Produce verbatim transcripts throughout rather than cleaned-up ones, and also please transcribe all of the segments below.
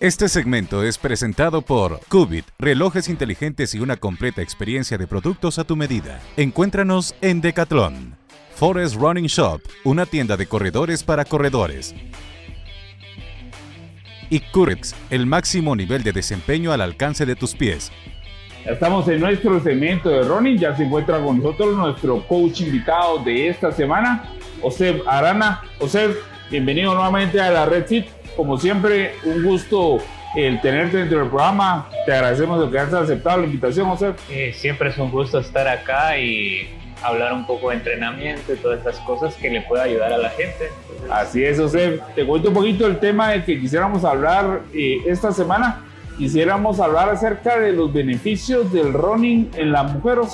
Este segmento es presentado por Qubit, relojes inteligentes y una completa experiencia de productos a tu medida. Encuéntranos en Decathlon. Forest Running Shop, una tienda de corredores para corredores. Y Currex, el máximo nivel de desempeño al alcance de tus pies. Ya estamos en nuestro segmento de running, ya se encuentra con nosotros nuestro coach invitado de esta semana, José Arana. José, bienvenido nuevamente a la Red Fit. Como siempre, un gusto el tenerte dentro del programa. Te agradecemos el que hayas aceptado la invitación, José. Eh, siempre es un gusto estar acá y hablar un poco de entrenamiento y todas estas cosas que le pueda ayudar a la gente. Entonces... Así es, José. Te cuento un poquito el tema del que quisiéramos hablar eh, esta semana. Quisiéramos hablar acerca de los beneficios del running en la mujer, José.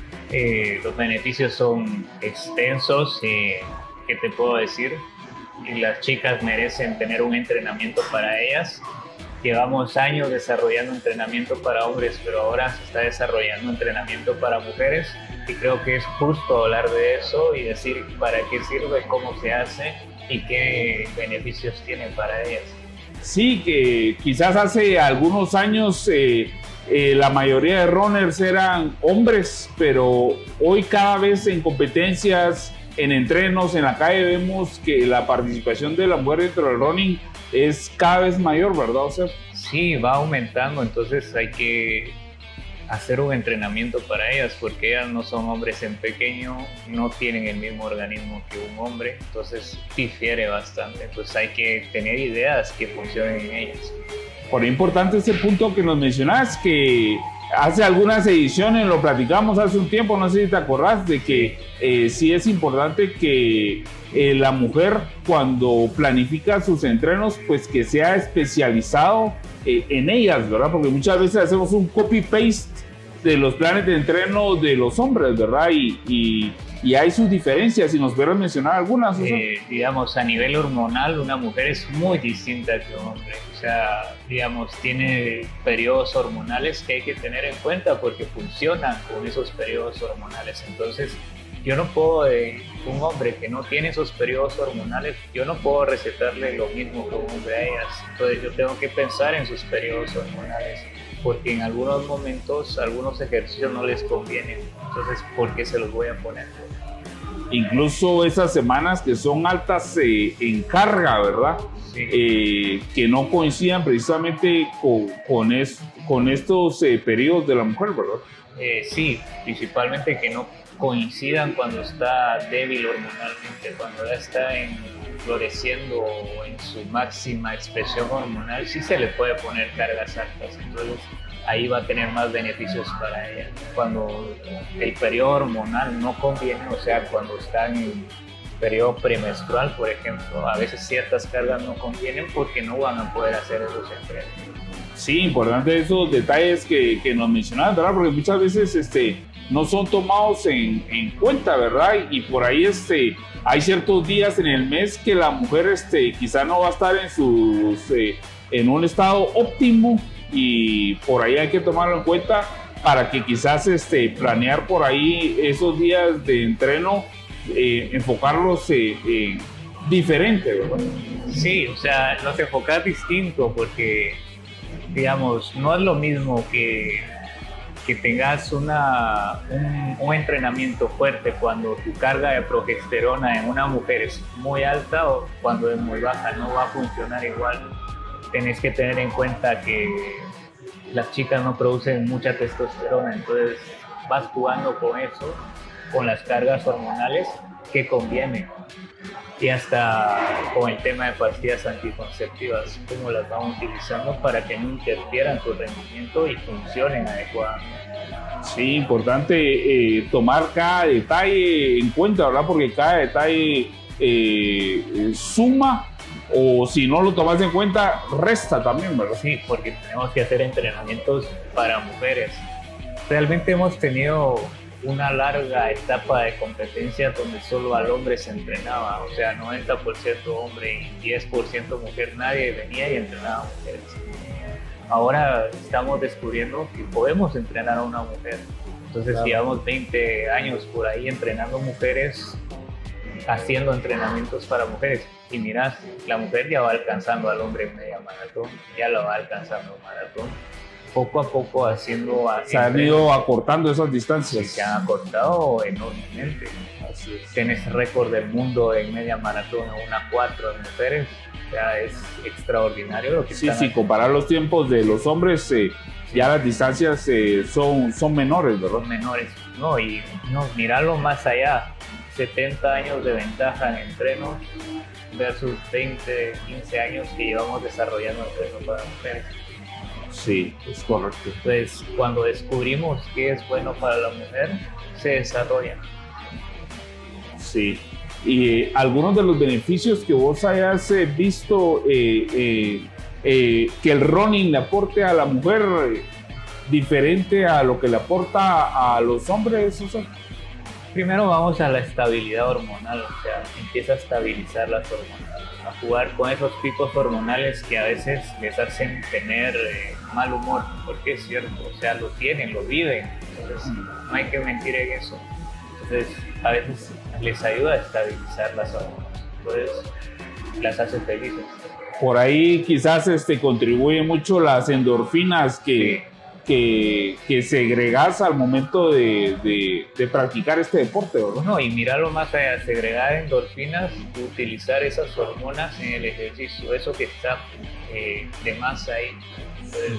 Eh, los beneficios son extensos, eh, ¿qué te puedo decir? Y las chicas merecen tener un entrenamiento para ellas. Llevamos años desarrollando entrenamiento para hombres, pero ahora se está desarrollando entrenamiento para mujeres y creo que es justo hablar de eso y decir para qué sirve, cómo se hace y qué beneficios tiene para ellas. Sí, que quizás hace algunos años eh, eh, la mayoría de runners eran hombres, pero hoy cada vez en competencias, en entrenos, en la calle vemos que la participación de la mujer dentro del running es cada vez mayor, ¿verdad, José? Sí, va aumentando, entonces hay que hacer un entrenamiento para ellas porque ellas no son hombres en pequeño, no tienen el mismo organismo que un hombre, entonces difiere bastante, entonces hay que tener ideas que funcionen en ellas. Por importante ese punto que nos mencionas, que hace algunas ediciones lo platicamos hace un tiempo, no sé si te acordás, de que eh, sí es importante que eh, la mujer cuando planifica sus entrenos, pues que sea especializado eh, en ellas, ¿verdad? Porque muchas veces hacemos un copy-paste de los planes de entreno de los hombres, ¿verdad? Y, y, y hay sus diferencias, si nos pudieras mencionar algunas. Eh, digamos, a nivel hormonal, una mujer es muy distinta que un hombre. O sea, digamos, tiene periodos hormonales que hay que tener en cuenta porque funcionan con esos periodos hormonales. Entonces, yo no puedo, eh, un hombre que no tiene esos periodos hormonales, yo no puedo recetarle lo mismo que un hombre a ellas. Entonces, yo tengo que pensar en sus periodos hormonales, porque en algunos momentos, algunos ejercicios no les convienen. Entonces, ¿por qué se los voy a poner? Incluso esas semanas que son altas eh, en carga, ¿verdad? Sí. Eh, que no coincidan precisamente con, con, es, con estos eh, periodos de la mujer, ¿verdad? Eh, sí, principalmente que no coincidan cuando está débil hormonalmente, cuando ya está en, floreciendo en su máxima expresión hormonal, sí se le puede poner cargas altas, entonces ahí va a tener más beneficios para ella. Cuando el periodo hormonal no conviene, o sea, cuando está en periodo premenstrual, por ejemplo, a veces ciertas cargas no convienen porque no van a poder hacer esos entrenos. Sí, importante esos detalles que, que nos mencionabas, ¿verdad? Porque muchas veces este, no son tomados en, en cuenta, ¿verdad? Y, y por ahí este, hay ciertos días en el mes que la mujer este, quizá no va a estar en, sus, eh, en un estado óptimo y por ahí hay que tomarlo en cuenta para que quizás este, planear por ahí esos días de entreno, eh, enfocarlos eh, eh, diferente, ¿verdad? Sí, o sea, los enfocas distinto porque, digamos, no es lo mismo que, que tengas una, un, un entrenamiento fuerte cuando tu carga de progesterona en una mujer es muy alta o cuando es muy baja, no va a funcionar igual. Tenés que tener en cuenta que las chicas no producen mucha testosterona, entonces vas jugando con eso, con las cargas hormonales que conviene. Y hasta con el tema de pastillas anticonceptivas, cómo las vamos utilizando para que no interfieran tu rendimiento y funcionen adecuadamente. Sí, importante eh, tomar cada detalle en cuenta, ¿verdad? Porque cada detalle eh, suma, o si no lo tomas en cuenta, resta también, ¿verdad? Sí, porque tenemos que hacer entrenamientos para mujeres. Realmente hemos tenido una larga etapa de competencia donde solo al hombre se entrenaba, o sea, noventa por ciento hombre y diez por ciento mujer, nadie venía y entrenaba a mujeres. Ahora estamos descubriendo que podemos entrenar a una mujer, entonces claro. Llevamos veinte años por ahí entrenando mujeres haciendo entrenamientos para mujeres. Y miras, la mujer ya va alcanzando al hombre en media maratón, ya lo va alcanzando en maratón. Poco a poco haciendo... Se han ido acortando esas distancias. Se han acortado enormemente. Así es. Tienes récord del mundo en media maratón a una cuatro de mujeres. Ya es extraordinario lo que Sí, están sí, haciendo. comparar los tiempos de los hombres, eh, ya las distancias eh, son, son menores, ¿verdad? Son menores. No, y no, mirarlo más allá. setenta años de ventaja en entrenos versus veinte, quince años que llevamos desarrollando entrenos para mujeres. Sí, es correcto. Entonces, cuando descubrimos qué es bueno para la mujer, se desarrolla. Sí. Y eh, algunos de los beneficios que vos hayas eh, visto eh, eh, eh, que el running le aporte a la mujer eh, diferente a lo que le aporta a los hombres, o sea. Primero vamos a la estabilidad hormonal, o sea, empieza a estabilizar las hormonas, a jugar con esos picos hormonales que a veces les hacen tener eh, mal humor, porque es cierto, o sea, lo tienen, lo viven, entonces no hay que mentir en eso. Entonces, a veces les ayuda a estabilizar las hormonas, entonces las hace felices. Por ahí quizás este, contribuye mucho las endorfinas que, que, que segregas al momento de, de, de practicar este deporte, ¿verdad? No, y mirarlo más allá, segregar endorfinas, utilizar esas hormonas en el ejercicio, eso que está eh, de más ahí, entonces,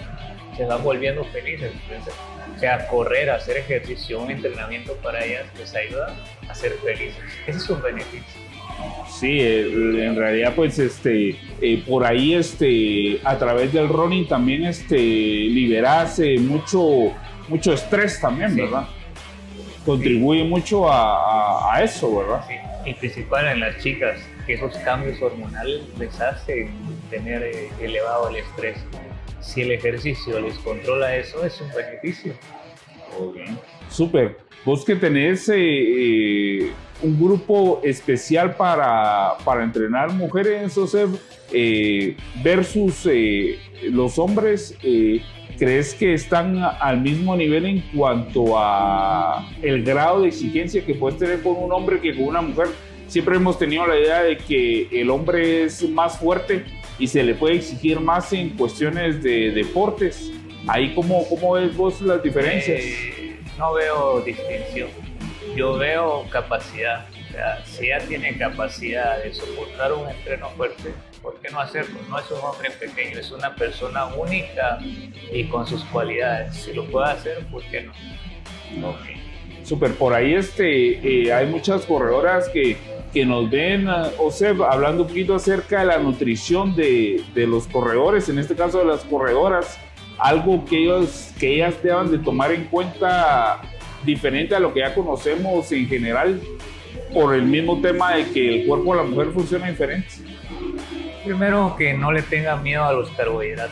se van volviendo felices. Entonces, o sea, correr, hacer ejercicio, un entrenamiento para ellas les ayuda a ser felices. Ese es un beneficio. Sí, eh, en realidad pues este, eh, por ahí este, a través del running también este, liberas eh, mucho, mucho estrés también, Sí. ¿verdad? Contribuye mucho a, a, a eso, ¿verdad? Sí. Y principal en las chicas, que esos cambios hormonales les hacen tener eh, elevado el estrés. Si el ejercicio les controla eso, es un beneficio. Okay. Súper. Vos que tenés eh, eh, un grupo especial para, para entrenar mujeres, o sea, eh, versus eh, los hombres, eh, ¿crees que están al mismo nivel en cuanto a el grado de exigencia que puedes tener con un hombre que con una mujer? Siempre hemos tenido la idea de que el hombre es más fuerte y se le puede exigir más en cuestiones de deportes. Ahí, ¿cómo, cómo ves vos las diferencias? Eh, no veo distinción. Yo veo capacidad. O sea, si ella tiene capacidad de soportar un entreno fuerte, ¿por qué no hacerlo? No es un hombre pequeño, es una persona única y con sus cualidades. Si lo puede hacer, ¿por qué no? Ok. Súper. Por ahí este, eh, hay muchas corredoras que, que nos ven, o sea, hablando un poquito acerca de la nutrición de, de los corredores, en este caso de las corredoras, algo que, ellos, que ellas deban de tomar en cuenta diferente a lo que ya conocemos en general, por el mismo tema de que el cuerpo de la mujer funciona diferente. Primero, que no le tenga miedo a los carbohidratos.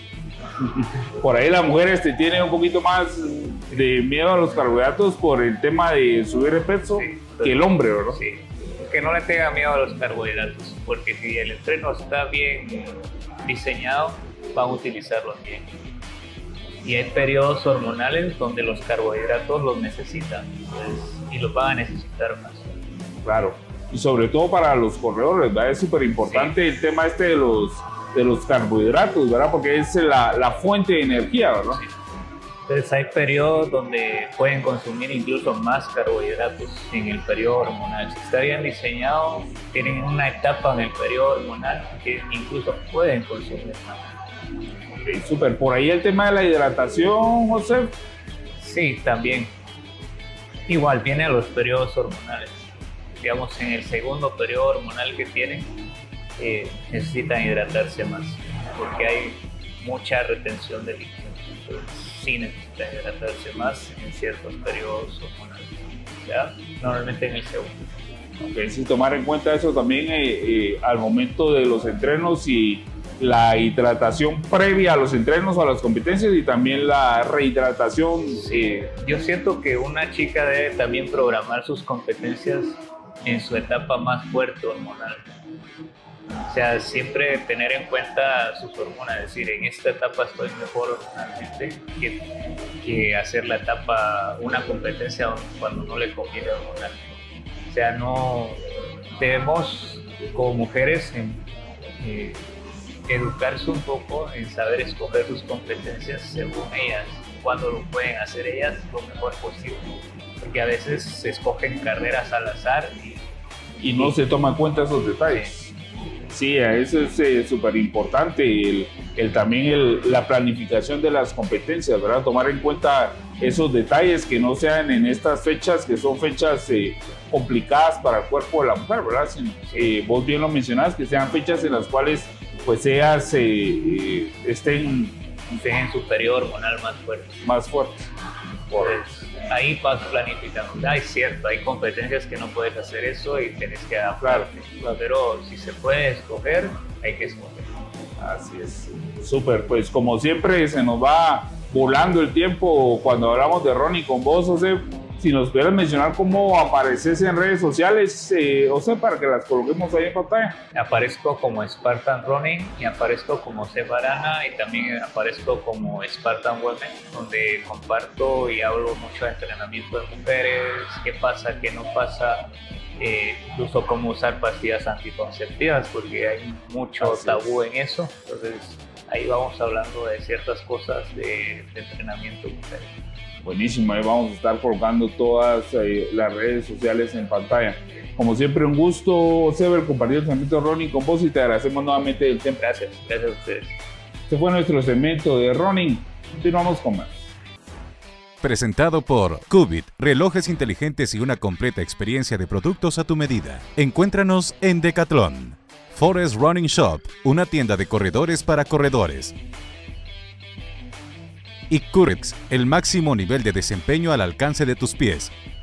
Por ahí la mujer este, tiene un poquito más de miedo a los carbohidratos por el tema de subir de peso, Sí, que el hombre, ¿verdad? Sí, que no le tenga miedo a los carbohidratos, porque si el entreno está bien diseñado, van a utilizarlo bien. Y hay periodos hormonales donde los carbohidratos los necesitan, pues, y los van a necesitar más. Claro, y sobre todo para los corredores, ¿verdad? Es súper importante sí. el tema este de los, de los carbohidratos, ¿verdad? Porque es la, la fuente de energía, ¿verdad? Sí. Entonces hay periodos donde pueden consumir incluso más carbohidratos en el periodo hormonal. Si está bien diseñado, tienen una etapa en el periodo hormonal que incluso pueden consumir más. Okay, súper. Por ahí el tema de la hidratación, José. Sí, también. Igual viene a los periodos hormonales. Digamos, en el segundo periodo hormonal que tienen, eh, necesitan hidratarse más, porque hay mucha retención de líquidos. Entonces, sí necesitan hidratarse más en ciertos periodos hormonales. ¿Ya? Normalmente en el segundo. Okay, sí, tomar en cuenta eso también eh, eh, al momento de los entrenos y la hidratación previa a los entrenos o a las competencias y también la rehidratación. Sí, yo siento que una chica debe también programar sus competencias en su etapa más fuerte hormonal. O sea, siempre tener en cuenta sus hormonas, es decir, en esta etapa estoy mejor hormonalmente que, que hacer la etapa, una competencia cuando no le conviene hormonalmente. sea, no debemos como mujeres en, eh, educarse un poco en saber escoger sus competencias según ellas, cuando lo pueden hacer ellas lo mejor posible, porque a veces se escogen carreras al azar y, y no y, se toma en cuenta esos detalles. Sí. Sí, eso es súper eh, importante, el, el, también el, la planificación de las competencias, ¿verdad? Tomar en cuenta esos detalles que no sean en estas fechas, que son fechas eh, complicadas para el cuerpo de la mujer, ¿verdad? Si, eh, vos bien lo mencionás, que sean fechas en las cuales pues ellas eh, eh, estén, estén en su periodo hormonal más fuerte. Más fuertes. Pues, ahí vas planificando. Ah, es cierto, hay competencias que no puedes hacer eso y tienes que adaptarte. Claro. Pero si se puede escoger, hay que escoger. Así es. Súper, pues como siempre se nos va volando el tiempo cuando hablamos de Ronnie con vos, José. Si nos pudieras mencionar cómo apareces en redes sociales, eh, o sea, para que las coloquemos ahí en pantalla. Aparezco como Spartan Running y aparezco como Seba Arana y también aparezco como Spartan Women, donde comparto y hablo mucho de entrenamiento de mujeres, qué pasa, qué no pasa, eh, incluso cómo usar pastillas anticonceptivas, porque hay mucho Así tabú es. en eso. Entonces ahí vamos hablando de ciertas cosas de, de entrenamiento de mujeres. Buenísimo, ahí vamos a estar colocando todas eh, las redes sociales en pantalla. Como siempre, un gusto, Sever, compartir el segmento de Running con vos y te agradecemos nuevamente el tiempo. Gracias, gracias a ustedes. Este fue nuestro segmento de Running. Continuamos con más. Presentado por Qubit, relojes inteligentes y una completa experiencia de productos a tu medida. Encuéntranos en Decathlon. Forest Running Shop, una tienda de corredores para corredores. Y Currix, el máximo nivel de desempeño al alcance de tus pies.